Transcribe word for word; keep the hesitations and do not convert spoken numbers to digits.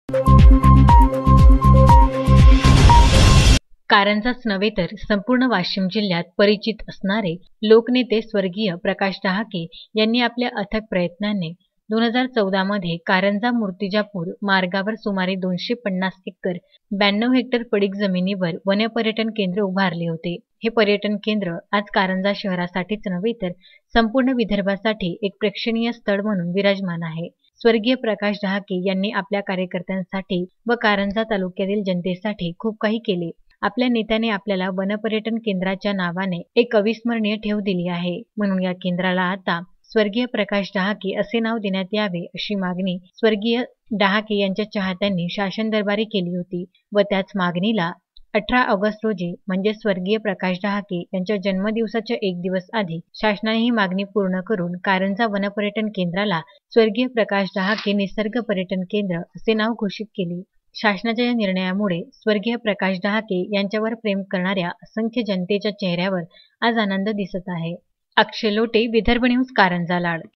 कारंजाच नव्हे तर संपूर्ण वाशिम जिल्ह्यात परिचित असणारे लोकनेते स्वर्गीय प्रकाश डहाके यांनी आपल्या अथक प्रयत्नांनी दोन हजार चौदा मध्ये कारंजा मूर्तिजापूर मार्गावर सुमारे दोनशे पन्नास एकर ब्याण्णव हेक्टर पडीक जमिनीवर वनपर्यटन केंद्र उभारले होते। हे पर्यटन केंद्र आज कारंजा शहरासाठीच नव्हे तर संपूर्ण विदर्भासाठी एक प्रेक्षणीय स्थळ म्हणून विराजमान आहे। स्वर्गीय प्रकाश डहाके यांनी आपल्या कार्यकर्त्यांसाठी व कारंजा तालुक्यातील जनतेसाठी खूप काही केले। आपल्या नेत्याने आपल्याला वनपर्यटन केंद्राच्या नावाने एक अविस्मरणीय ठेव दिली आहे, म्हणून या केंद्राला आता स्वर्गीय प्रकाश डहाके असे नाव देण्यात यावे अशी मागणी स्वर्गीय डहाके यांच्या चाहत्यांनी शासन दरबारी केली होती व त्याच मागणीला अठरा ऑगस्ट रोजी म्हणजे स्वर्गीय प्रकाश डहाके यांच्या जन्मदिवसाच्या एक दिवस आधी शासनाने ही मागणी पूर्ण करून कारंजा वनपर्यटन केंद्राला स्वर्गीय प्रकाश डहाके निसर्ग पर्यटन केंद्र असे नाव घोषित केले। शासनाच्या या निर्णयामुळे स्वर्गीय प्रकाश डहाके यांच्यावर प्रेम करणाऱ्या असंख्य जनतेच्या चेहऱ्यावर आज आनंद दिसत आहे। अक्षय लोटे, विदर्भ न्यूज, कारंजा लाड।